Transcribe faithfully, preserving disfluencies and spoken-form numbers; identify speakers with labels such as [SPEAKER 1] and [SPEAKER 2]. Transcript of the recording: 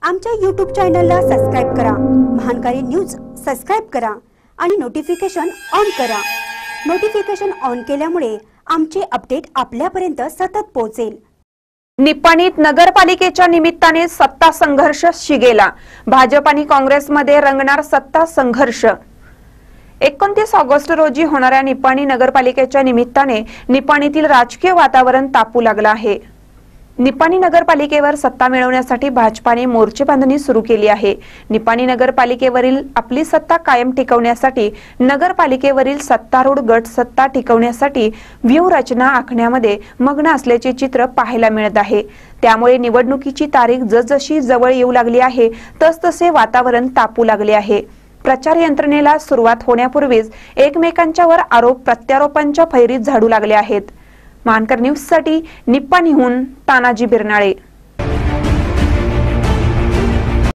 [SPEAKER 1] आमच्या यूट्यूब चॅनलला सबस्क्राइब करा, महानकारी न्यूज सबस्क्राइब करा आणि नोटिफिकेशन ऑन करा। नोटिफिकेशन ऑन केल्यामुळे आमचे अपडेट आपल्यापर्यंत सतत पोहोचेल।
[SPEAKER 2] निपाणीत नगरपालिकेच्या निमित्ताने सत्ता संघर्ष शिगेला। भाजप आणि काँग्रेसमध्ये रंगणार सत्ता संघर्ष। एकोणतीस ऑगस्ट रोजी होणाऱ्या निपाणी नगरपालिकेच्या निमित्ताने निपाणीतील राजकीय वातावरण तापू लागलं आहे। निपाणी नगरपालिकेवर सत्ता मिळवण्यासाठी भाजपाने मोर्चे बांधणी सुरू केली आहे। निपाणी नगरपालिकेवरील आपली सत्ता कायम टिकवण्यासाठी नगरपालिकेवरील सत्तारूढ गट सत्ता टिकवण्यासाठी व्यूहरचना आखण्यामध्ये मग्न असल्याचे चित्र पाहायला मिळत आहे। त्यामुळे निवडणुकीची तारीख जसजशी जवळ येऊ लागली आहे तसतसे वातावरण तापू लागले आहे। प्रचार यंत्रणेला सुरुवात होण्यापूर्वीच एकमेकांच्यावर आरोप प्रत्यारोपांच्या फैरीत झाडू लागले आहेत। मानकर न्यूज साठी निपाणीहून तानाजी बिरनाळे।